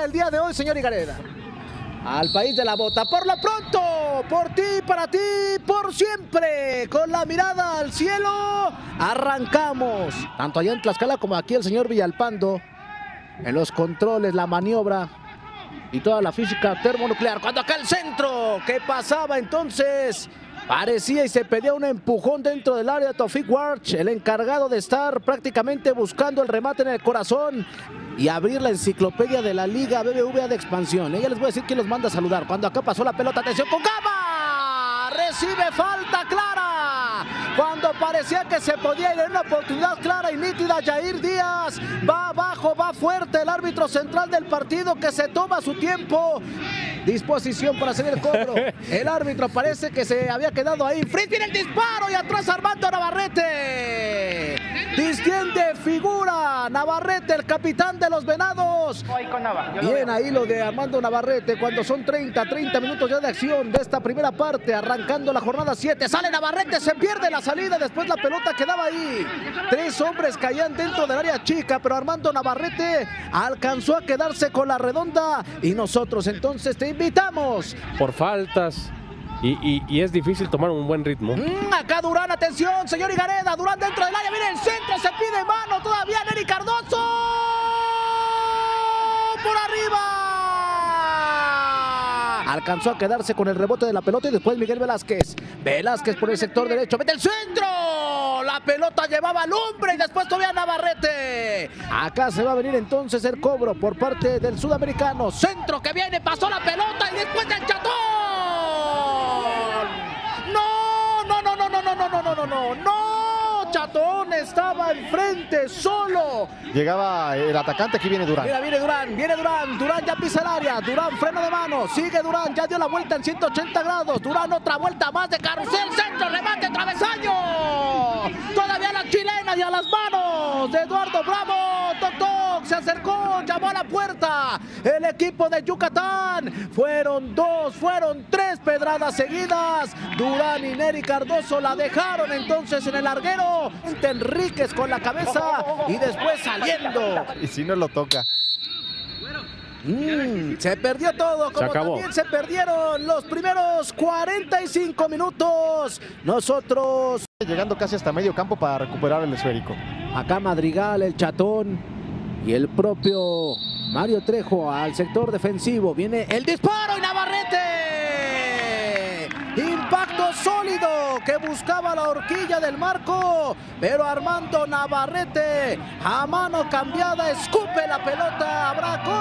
el día de hoy, señor Higareda. Al país de la bota, por lo pronto, por ti, para ti, por siempre, con la mirada al cielo, arrancamos. Tanto allá en Tlaxcala como aquí el señor Villalpando, en los controles, la maniobra y toda la física termonuclear. Cuando acá el centro, ¿qué pasaba entonces? Parecía y se pedía un empujón dentro del área. Taufik Warch, el encargado de estar prácticamente buscando el remate en el corazón y abrir la enciclopedia de la Liga BBVA de expansión. Ella les voy a decir quién los manda a saludar. Cuando acá pasó la pelota, atención con Gama, recibe falta clara. Cuando parecía que se podía ir en una oportunidad clara y nítida, Yair Díaz va abajo, va fuerte el árbitro central del partido que se toma su tiempo. Disposición para hacer el cobro. El árbitro parece que se había quedado ahí. Fritz viene el disparo y atrás Armando Navarrete. Distiende figura Navarrete, el capitán de los Venados. Bien ahí lo de Armando Navarrete cuando son 30 minutos ya de acción de esta primera parte, arrancando la jornada 7. Sale Navarrete, se pierde la salida, después la pelota quedaba ahí. 3 hombres caían dentro del área chica, pero Armando Navarrete alcanzó a quedarse con la redonda y nosotros entonces te invitamos. Por faltas y es difícil tomar un buen ritmo. Acá Durán, atención, señor Higareda, Durán dentro del área, viene el centro, se pide mano todavía Nery Cardoso. Por arriba. Alcanzó a quedarse con el rebote de la pelota y después Miguel Velázquez. Velázquez por el sector derecho, mete el centro. La pelota llevaba al hombre y después todavía Navarrete. Acá se va a venir entonces el cobro por parte del sudamericano. Centro que viene, pasó la pelota y después el Chatón. No, Chatón estaba enfrente, solo. Llegaba el atacante, aquí viene Durán. Mira, viene Durán ya pisa el área, Durán freno de mano, sigue Durán, ya dio la vuelta en 180 grados, Durán otra vuelta más de carrusel, centro, remate, travesaño. Todavía la chilena y a las manos de Eduardo Bravo, Toc, se acercó, llamó a la puerta. El equipo de Yucatán, fueron 3 pedradas seguidas. Durán y Nery Cardoso la dejaron entonces en el larguero. Enríquez con la cabeza y después saliendo. Y si no lo toca. Se perdió todo, como también se perdieron los primeros 45 minutos. Nosotros llegando casi hasta medio campo para recuperar el esférico. Acá Madrigal, el Chatón y el propio Mario Trejo al sector defensivo. Viene el disparo y Navarrete. Impacto sólido que buscaba la horquilla del marco, pero Armando Navarrete a mano cambiada escupe la pelota. Habrá